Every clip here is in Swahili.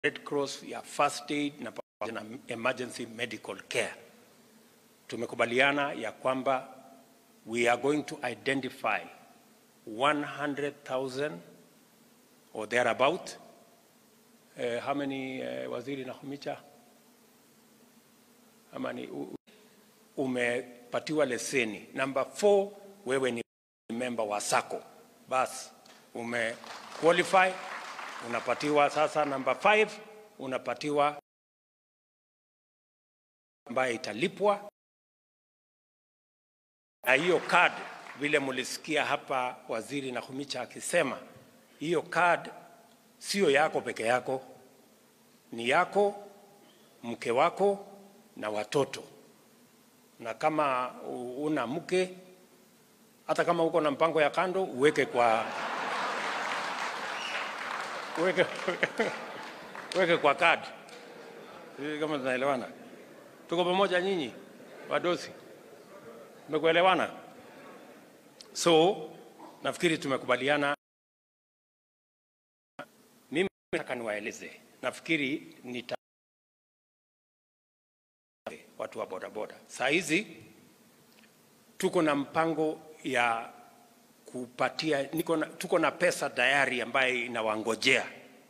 Red Cross ya first aid na emergency medical care. Tumekubaliana ya kwamba we are going to identify 100,000 or thereabout. How many waziri na humicha? Amani umepatiwa leseni. Number 4, wewe ni member wa SACCO. Bas, qualify, unapatiwa sasa. Number 5, unapatiwa ambaye italipwa. Na hiyo card, vile mulisikia hapa waziri na humicha akisema, hiyo card sio yako peke yako, ni yako, mke wako na watoto. Na kama una mke, hata kama uko na mpango ya kando, uweke kwa uweke kwa card. Kama tunaelewana, tuko pamoja nyinyi wadosi, tumekuelewana? So nafikiri tumekubaliana. Mimi nataka niwaeleze, nafikiri watu wa bodaboda saa hizi tuko na mpango ya kupatia, tuko na pesa tayari ambaye inawangojea.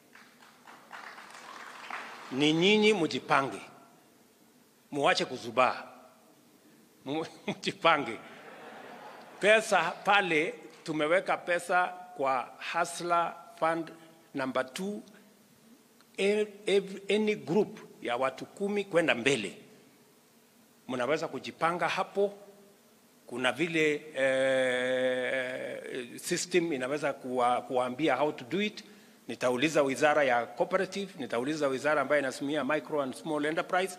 Ni nyinyi mjipange, muache kuzubaa, mjipange. Pesa pale tumeweka pesa kwa Hustler Fund number 2, any group ya watu 10 kwenda mbele. Mnaweza kujipanga hapo. Kuna vile system inaweza kuambia how to do it. Nitauliza wizara ya cooperative, nitauliza wizara ambayo inasimamia micro and small enterprise.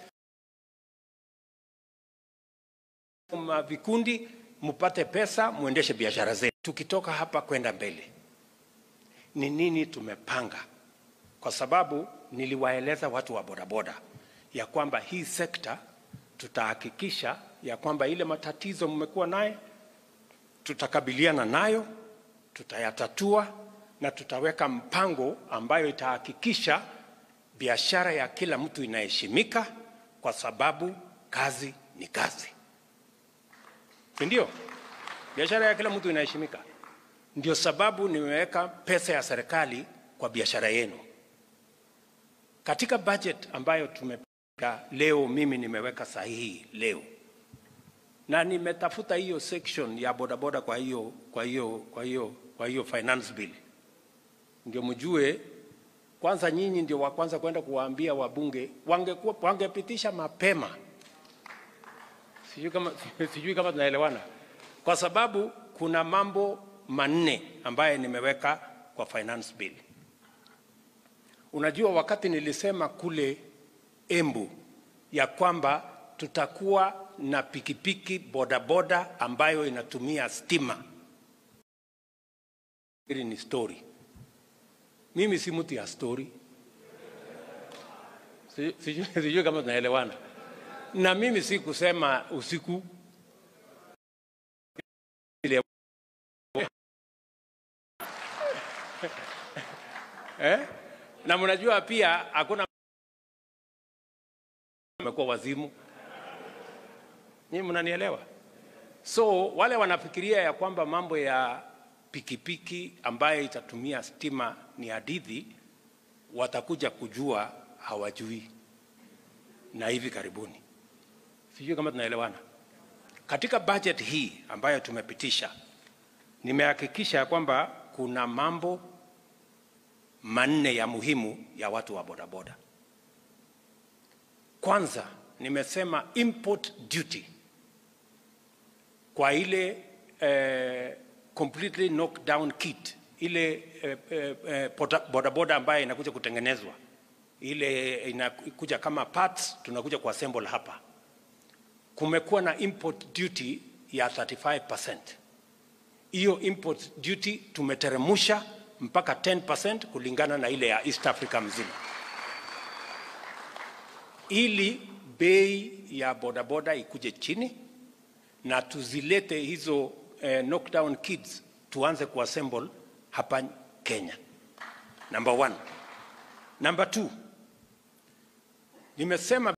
Vikundi mpate pesa, muendeshe biashara zenu. Tukitoka hapa kwenda mbele, ni nini tumepanga? Kwa sababu niliwaeleza watu wa bodaboda ya kwamba hii sekta tutahakikisha ya kwamba ile matatizo mmekuwa naye tutakabiliana nayo, tutayatatua na tutaweka mpango ambayo itahakikisha biashara ya kila mtu inaheshimika, kwa sababu kazi ni kazi. Ndio, biashara ya kila mtu inaheshimika. Ndio sababu nimeweka pesa ya serikali kwa biashara yenu. Katika budget ambayo tumepanga leo, mimi nimeweka sahihi leo. Na nimetafuta hiyo section ya bodaboda kwa hiyo finance bill. Ndio mjue, kwanza nyinyi ndio wa kwanza kwenda kuwaambia wabunge, wangepitisha mapema. Sijui kama tunaelewana. Kwa sababu kuna mambo manne ambaye nimeweka kwa finance bill. Unajua, wakati nilisema kule Embu ya kwamba tutakuwa na pikipiki bodaboda ambayo inatumia stima, hili ni story. Mimi si mtu ya story. Sijui kama tunaelewana. Na mimi si kusema usiku. Na mnajua pia hakuna umekuwa wazimu. Nyinyi mnanielewa? So wale wanafikiria ya kwamba mambo ya pikipiki ambaye itatumia stima ni hadithi, watakuja kujua hawajui na hivi karibuni. Sijui kama tunaelewana. Katika budget hii ambayo tumepitisha, nimehakikisha kwamba kuna mambo manne ya muhimu ya watu wa bodaboda. Kwanza, nimesema import duty kwa ile completely knock down kit, ile bodaboda ambayo inakuja kutengenezwa, ile inakuja kama parts, tunakuja kuassemble hapa. Kumekuwa na import duty ya 35%. Hiyo import duty tumeteremusha mpaka 10% kulingana na ile ya East Africa mzima, ili bei ya bodaboda ikuje chini na tuzilete hizo knockdown kits tuanze kuassemble hapa Kenya. Number 1. Number 2, Nimesema